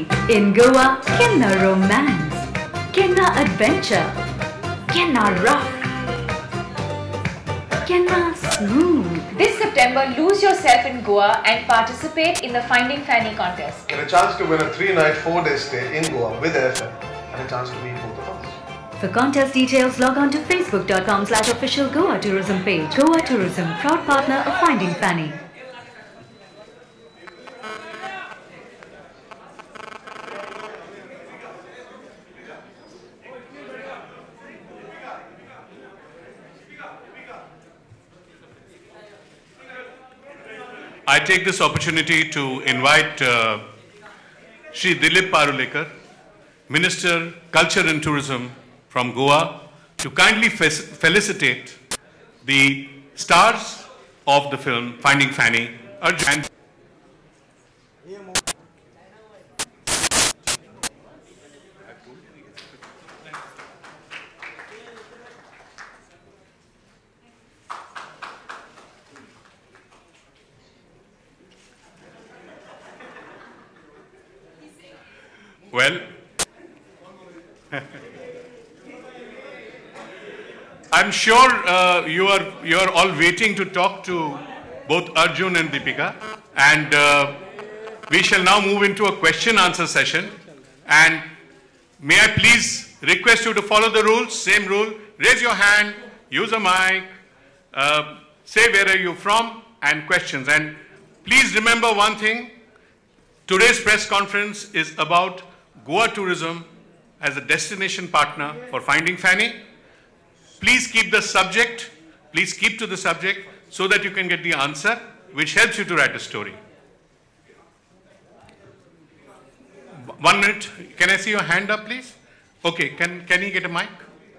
In Goa, Kenna romance, Kenna adventure, Kenna rough, Kenna smooth. This September, lose yourself in Goa and participate in the Finding Fanny contest. Get a chance to win a 3-night, 4-day stay in Goa with airfare and a chance to meet both of us. For contest details, log on to facebook.com/official Goa Tourism page. Goa Tourism, proud partner of Finding Fanny. I take this opportunity to invite Shri Dilip Parulekar, Minister, Culture and Tourism from Goa, to kindly felicitate the stars of the film Finding Fanny, Arjun. Well, I'm sure you are all waiting to talk to both Arjun and Deepika, and we shall now move into a question-answer session. And may I please request you to follow the rules? Same rule: raise your hand, use a mic, say where are you from, and questions. And please remember one thing: today's press conference is about Goa Tourism as a destination partner for Finding Fanny. Please keep the subject, please keep to the subject so that you can get the answer, which helps you to write a story. 1 minute. Can I see your hand up, please? Okay, can you get a mic?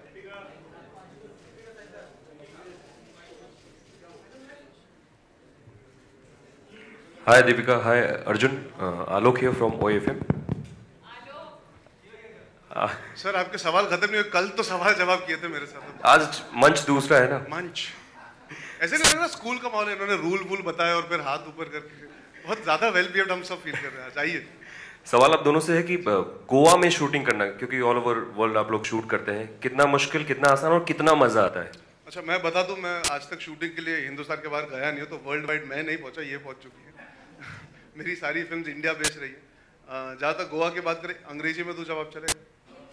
Hi Deepika, hi Arjun. Alok here from OFM. Sir आपके सवाल खत्म नहीं हुए, कल तो सवाल जवाब किए थे मेरे साथ। आज मंच दूसरा है ना? मंच ऐसे नहीं लग रहा स्कूल का माहौल है, इन्होंने रूल बताया और फिर हाथ ऊपर करके बहुत ज्यादा वेल बिहेव्ड हम सब फील कर रहे हैं। आइए, सवाल आप दोनों से है कि गोवा में शूटिंग करना, क्योंकि ऑल ओवर वर्ल्ड आप लोग शूट करते हैं, कितना मुश्किल, कितना आसान और कितना मजा आता है? अच्छा मैं बता दूं, मैं आज तक शूटिंग के लिए हिंदुस्तान के बाहर गया नहीं हूँ, तो वर्ल्ड वाइड मैं नहीं पहुंचा, ये पहुंच चुकी है। मेरी सारी फिल्म्स इंडिया बेस्ड रही है। जहाँ तक गोवा की बात करें, अंग्रेजी में तो जवाब चलेगा।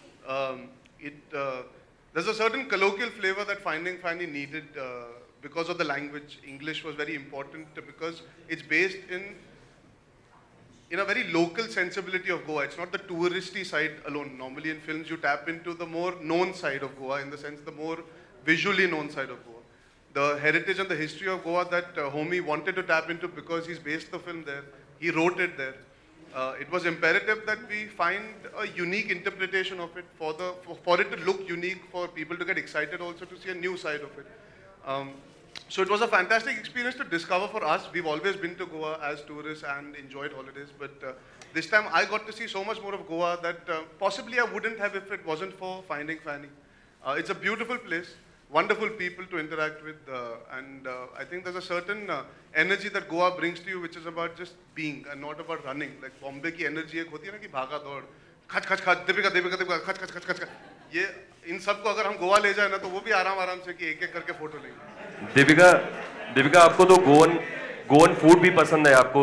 There's a certain colloquial flavor that Finding Fanny needed because of the language. English was very important because it's based in a very local sensibility of Goa. It's not the touristy side alone. Normally in films you tap into the more known side of Goa, in the sense the more visually known side of Goa. The heritage and the history of Goa that Homie wanted to tap into because he's based the film there. He wrote it there. It was imperative that we find a unique interpretation of it for it to look unique, for people to get excited also to see a new side of it. So it was a fantastic experience to discover for us. We've always been to Goa as tourists and enjoyed holidays, but this time I got to see so much more of Goa that possibly I wouldn't have if it wasn't for Finding Fanny. It's a beautiful place, wonderful people to interact with, and I think there's a certain energy that Goa brings to you, which is about just being and not about running. Like Bombay की energy एक होती है ना कि भागा दौड़, खच खच खच, दीपिका दीपिका दीपिका, खच खच खच खच खच, ये इन सबको अगर हम गोवा ले जाए ना, तो वो भी आराम आराम से कि एक एक करके फोटो लेंगे। दीपिका आपको तो गोवन फूड भी पसंद है आपको?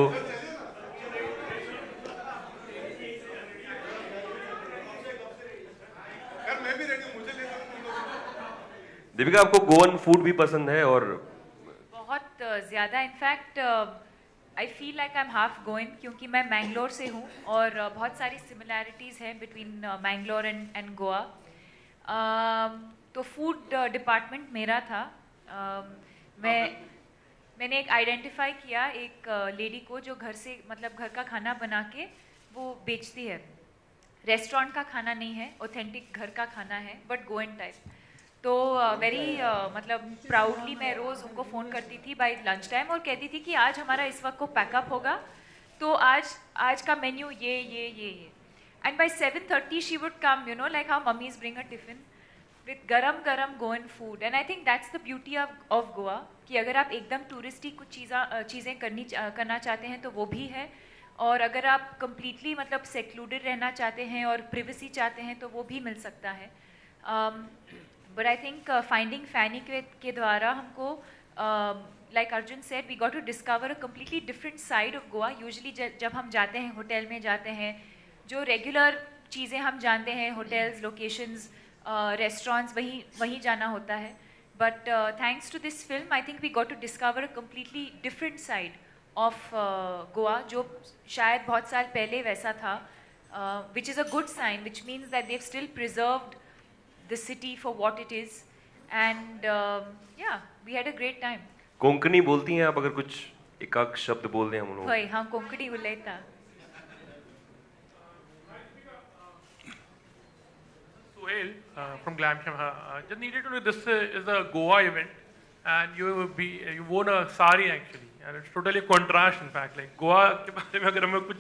दीपिका आपको गोवन फूड भी पसंद है? और बहुत ज़्यादा, in fact I feel like I am half Goan, क्योंकि मैं मैंगलोर से हूँ और बहुत सारी सिमिलैरिटीज़ हैं बिटवीन मैंगलोर एंड गोवा। तो फूड डिपार्टमेंट मेरा था। मैंने एक आइडेंटिफाई किया एक लेडी को जो घर से, मतलब घर का खाना बना के वो बेचती है। रेस्टोरेंट का खाना नहीं है, ऑथेंटिक घर का खाना है, बट गोवन टाइप। तो वेरी मतलब प्राउडली मैं रोज़ उनको फ़ोन करती थी बाय लंच टाइम और कहती थी कि आज हमारा इस वक्त को पैकअप होगा, तो आज का मेन्यू ये and by 7:30 she would come, you know, like how mummies bring a tiffin with गरम Goan food. And I think that's the beauty of Goa, कि अगर आप एकदम टूरिस्टी कुछ चीज़ें करना चाहते हैं तो वो भी है, और अगर आप completely मतलब secluded रहना चाहते हैं और privacy चाहते हैं तो वो भी मिल सकता है. But I think finding Fanny के द्वारा हमको like Arjun said, we got to discover a completely different side of Goa. Usually जब हम जाते हैं होटल में जाते हैं, जो regular चीज़ें हम जानते हैं, hotels, locations, restaurants, वहीं जाना होता है. But thanks to this film, I think we got to discover a completely different side of Goa, जो शायद बहुत साल पहले वैसा था, which is a good sign, which means that they've still preserved the city for what it is, and yeah, we had a great time. Konkani बोलती हैं आप? अगर कुछ एकाक शब्द बोल दें हम लोग. भाई हाँ कोंकणी बोलता. Suhail from Glam Sham. Just needed to know, this is a Goa event, and you wore a sari actually, and it's totally a contrast in fact. Like Goa के बारे में अगर हमें कुछ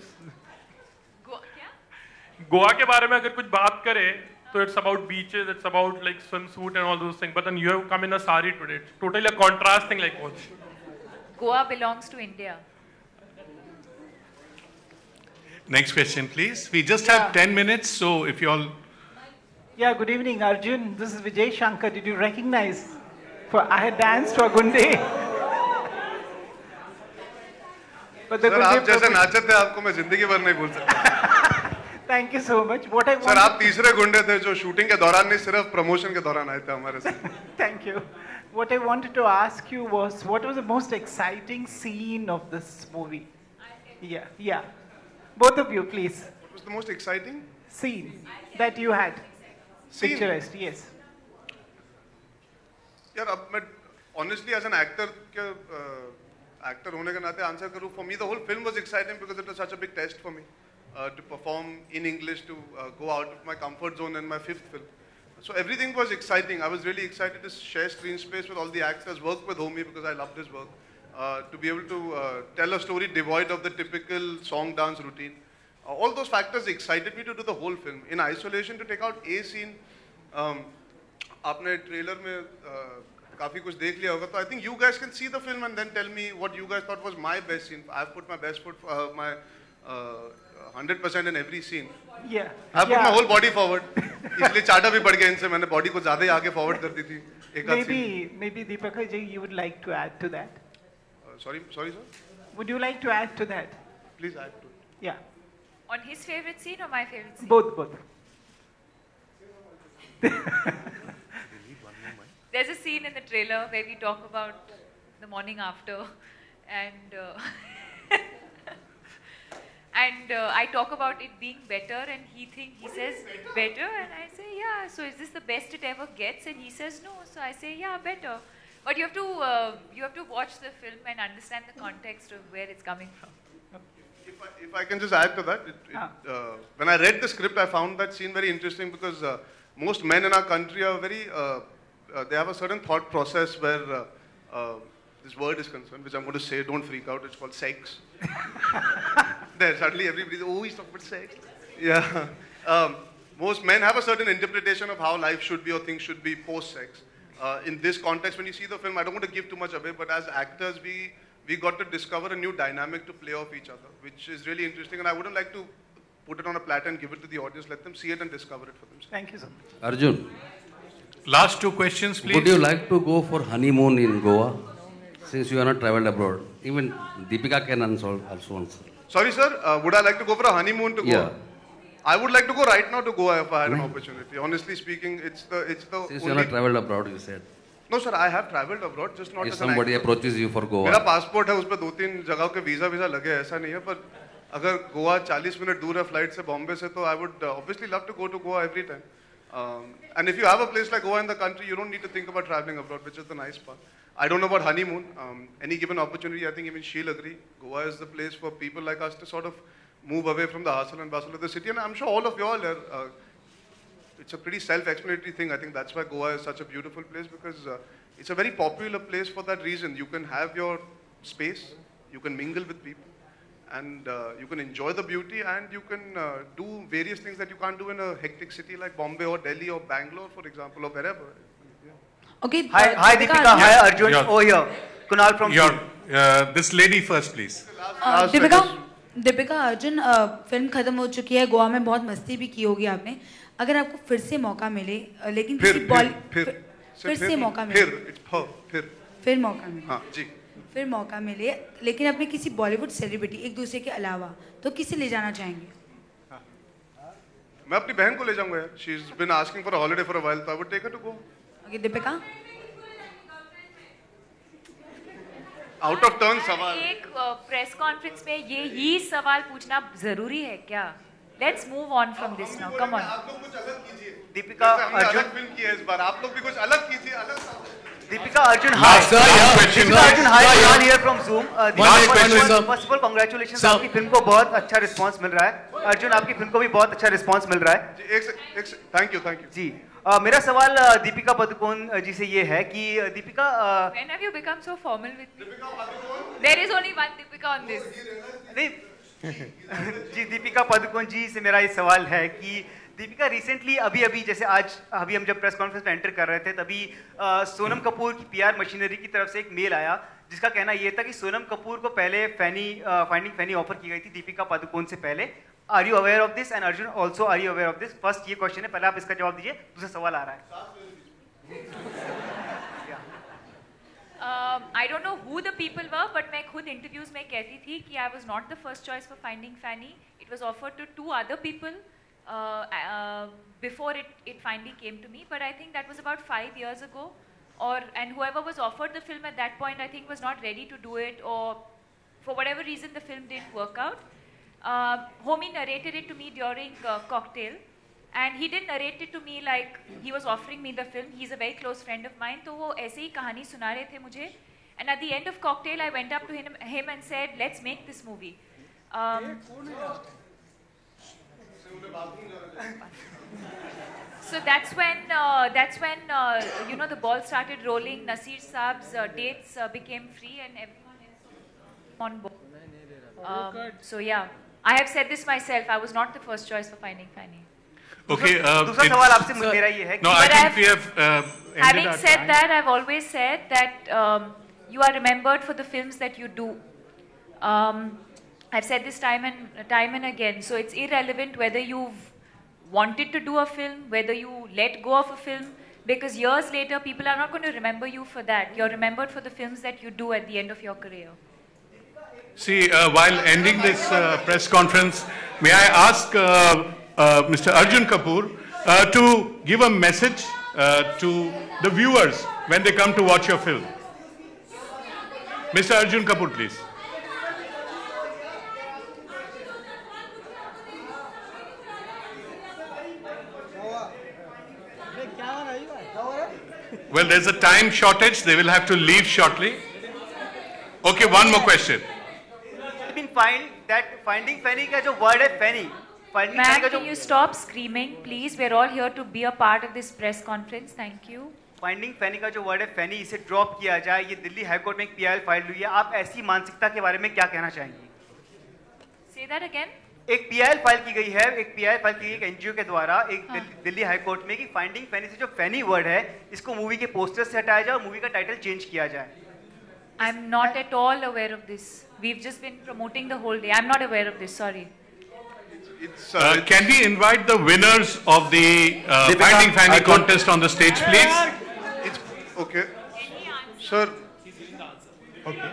Goa के बारे में अगर कुछ बात करें, so it's about beaches, it's about like swimsuit and all those things. But then you have come in a sari today. It's totally a contrast thing like what? Goa belongs to India. Next question, please. We just have 10 minutes, so if you all... Yeah, good evening, Arjun. This is Vijay Shankar. Did you recognize? I had danced for Gunde. But the Sir, आप जैसे नाचे थे आपको मैं जिंदगी भर नहीं भूल सकता. Thank you so much. What I want. Sir, आप तीसरे गुंडे थे जो शूटिंग के दौरान नहीं सिर्फ प्रमोशन के दौरान आए थे हमारे साथ. Thank you. What I wanted to ask you was, what was the most exciting scene of this movie? Yeah. Both of you, please. What was the most exciting scene that you had? Scene? Picturized, yes. यार अब मैं honestly as an actor actor होने के नाते answer करूँ. For me, the whole film was exciting because it was such a big test for me. To perform in English, to go out of my comfort zone in my 5th film. So everything was exciting. I was really excited to share screen space with all the actors, work with Homi because I loved his work, to be able to tell a story devoid of the typical song dance routine. All those factors excited me to do the whole film. In isolation, to take out a scene, आपने trailer में काफी कुछ देख लिया होगा, तो I think you guys can see the film and then tell me what you guys thought was my best scene. I've put my best foot, my 100% in every scene. Yeah. I put my whole body forward. इसलिए चाटा भी बढ़ गया इनसे. मैंने body को ज़्यादा ही आगे forward कर दी थी. Maybe Deepika ji, you would like to add to that. Sorry, sir. Would you like to add to that? Please add to it. Yeah. On his favorite scene or my favorite scene? Both. There's a scene in the trailer where we talk about the morning after, and I talk about it being better, and he says better, and I say yeah. So is this the best it ever gets? And he says no. So I say yeah, better. But you have to watch the film and understand the context of where it's coming from. If I can just add to that, when I read the script, I found that scene very interesting because most men in our country are very, they have a certain thought process where this word is concerned, which I'm going to say, don't freak out, it's called sex. There, suddenly everybody's, oh, he's talking about sex. Yeah. Most men have a certain interpretation of how life should be or things should be post-sex. In this context, when you see the film, I don't want to give too much away, but as actors, we got to discover a new dynamic to play off each other, which is really interesting, and I wouldn't like to put it on a platter and give it to the audience. Let them see it and discover it for themselves. Thank you so much. Arjun. Last 2 questions, please. Would you like to go for honeymoon in Goa, since you are not traveled abroad? Even Deepika can also answer. Sorry, sir. Would I like to go for a honeymoon to Goa? Yeah. I would like to go right now to Goa if I had an opportunity. Honestly speaking, it's the Since you are not traveled abroad, you said. No, sir. I have traveled abroad, just not If as an somebody actor. approaches you for Goa. मेरा passport है, उसपे 2-3 जगहों के visa लगे हैं, ऐसा नहीं है, पर अगर गोवा 40 मिनट दूर है flight से बॉम्बे से, तो I would obviously love to go to Goa every time. And if you have a place like Goa in the country, you don't need to think about traveling abroad, which is the nice part. I don't know about honeymoon. Any given opportunity, I think even she'll agree. Goa is the place for people like us to sort of move away from the hustle and bustle of the city. And I'm sure all of you all are, it's a pretty self-explanatory thing. I think that's why Goa is such a beautiful place, because it's a very popular place for that reason. You can have your space, you can mingle with people, and you can enjoy the beauty, and you can do various things that you can't do in a hectic city like Bombay or Delhi or Bangalore, for example, or wherever. Okay. Hi Deepika, hi Arjun. Oh, here. Kunal from This lady first, please. Deepika, Deepika Arjun, film खत्म हो चुकी है, गोवा में बहुत मस्ती भी की होगी आपने। अगर आपको फिर से मौका मिले, लेकिन फिर से मौका मिले, फिर मौका मिले, हाँ जी, फिर मौका मिले, लेकिन अपने किसी बॉलीवुड सेलिब्रिटी एक दूसरे के अलावा, तो किसे ले जाना चाहेंगे? मैं अपनी बहन को ले जाऊंगा यार। She is been asking for a holiday for a while, so I would take her to go. Okay, Deepika? Out of turn सवाल। एक प्रेस कॉन्फ्रेंस में यही सवाल पूछना जरूरी है क्या? Let's move on from this now, come on. आप लोग कुछ अलग कीजिए। दीपिका अर्जुन फिल्म की है इस बार, आप लोग भी कुछ अलग कीजिए, अलग। Deepika Arjun, hi. Deepika Arjun, hi. John here from Zoom. First of all, congratulations. आपकी फिल्म को बहुत अच्छा रिस्पांस मिल रहा है। अर्जुन, आपकी फिल्म को भी बहुत अच्छा रिस्पांस मिल रहा है। थैंक यू जी। मेरा सवाल दीपिका पादुकोण जी से ये है कि Deepika, When have you become so formal with me? There is only one Deepika on this. नहीं जी, दीपिका पादुकोण जी से मेरा ये सवाल है कि दीपिका रिसेंटली अभी जैसे आज अभी हम जब प्रेस कॉन्फ्रेंस में एंटर कर रहे थे तभी सोनम कपूर की पीआर मशीनरी की तरफ से एक मेल आया जिसका कहना ये था कि सोनम कपूर को पहले फाइंडिंग फैनी ऑफर की गई थी दीपिका पादुकोण से पहले। Are you aware of this? And Arjun also are you aware of this? First ये क्वेश्चन है, पहले आप इसका जवाब दीजिए, दूसरा सवाल आ रहा है। I don't know who the people were, but मैं खुद इंटरव्यूज में कहती थी कि I was not the first choice for Finding Fanny. It was offered to 2 other people before it finally came to me. But I think that was about 5 years ago. And whoever was offered the film at that point, I think was not ready to do it, or for whatever reason the film didn't work out. Homie narrated it to me during Cocktail. And he didn't narrate it to me like he was offering me the film. He's a very close friend of mine. तो वो ऐसे ही कहानी सुना रहे थे मुझे. And at the end of Cocktail, I went up to him and said, "Let's make this movie." So that's when you know, the ball started rolling. Nasir Saab's dates became free, and everyone is on board. So yeah, I have said this myself. I was not the first choice for Finding Fanny. Okay. दूसरा सवाल आपसे मेरा ये है कि I think we have having said that, I've always said that you are remembered for the films that you do. I've said this time and again. So it's irrelevant whether you've wanted to do a film, whether you let go of a film, because years later people are not going to remember you for that. You're remembered for the films that you do at the end of your career. See, while ending this press conference, may I ask Mr. Arjun Kapoor to give a message to the viewers when they come to watch your film. Mr. Arjun Kapoor, please. Well, there's a time shortage. They will have to leave shortly. Okay, one more question. I mean, Finding Fanny का जो word है Fanny. Ma'am, can you stop screaming, please? We're all here to be a part of this press conference. Thank you. Finding Fanny का जो word है Fanny, इसे drop किया जाए. ये दिल्ली हाई कोर्ट में एक PIL फाइल हुई है. आप ऐसी मानसिकता के बारे में क्या कहना चाहेंगे? Say that again. एक PIL फाइल की गई है, एक PIL फाइल की गई एक NGO के द्वारा एक दिल्ली हाई कोर्ट में कि फाइंडिंग फैनी से जो फैनी वर्ड है इसको मूवी के पोस्टर से हटाया जाए और मूवी का टाइटल चेंज किया जाए. I'm not at all aware of this. We've just been promoting the whole day. I'm not aware of this. Sorry. Can we invite the winners of the Finding Fanny contest on the stage, please? It's okay. Sir. Okay.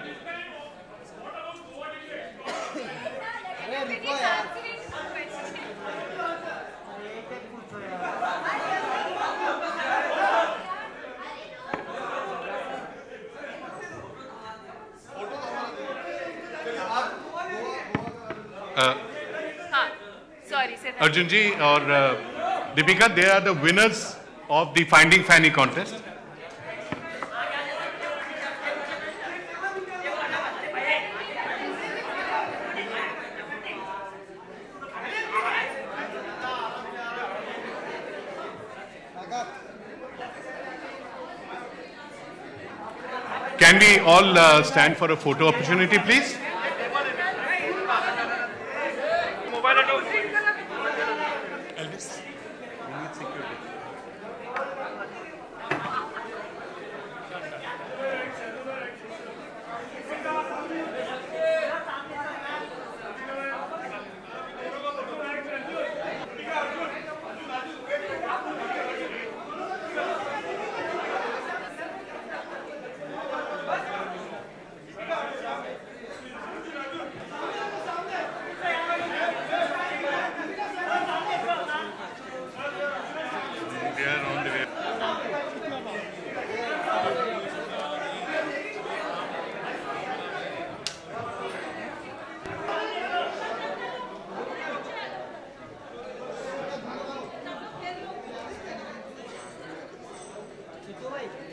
Sorry, say that. Arjun ji or Deepika, they are the winners of the Finding Fanny contest. Can we all stand for a photo opportunity, please?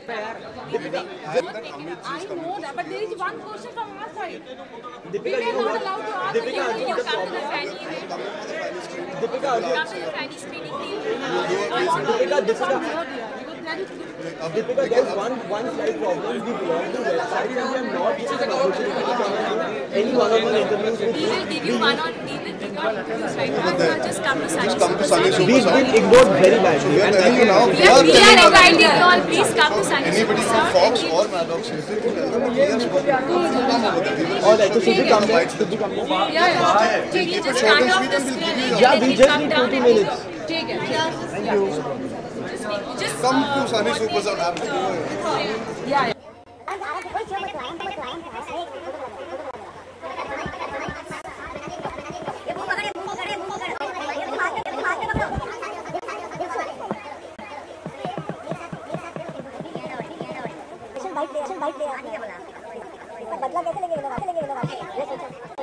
I know that, but there is one question from our side. We were not allowed to ask. Deepika, you come to the Fanny event. Deepika, come to the Fanny screening. Deepika, this is Deepika, there's one slight problem. We belong to website and we are not given an opportunity to come and any one-on-one interviews with you. We will give you one-on-one interviews right now. Just come to Sunny. We've been ignored very badly. We are inviting you all. Please come to Sunny. Anybody from Fox or Maddox, all right, so should we come there? Yeah. Take it, just stand off the screen. Yeah, we just need 2 minutes. Take it. Thank you. Just come to Sunny Super Zone. Yeah. बदला कैसे लेंगे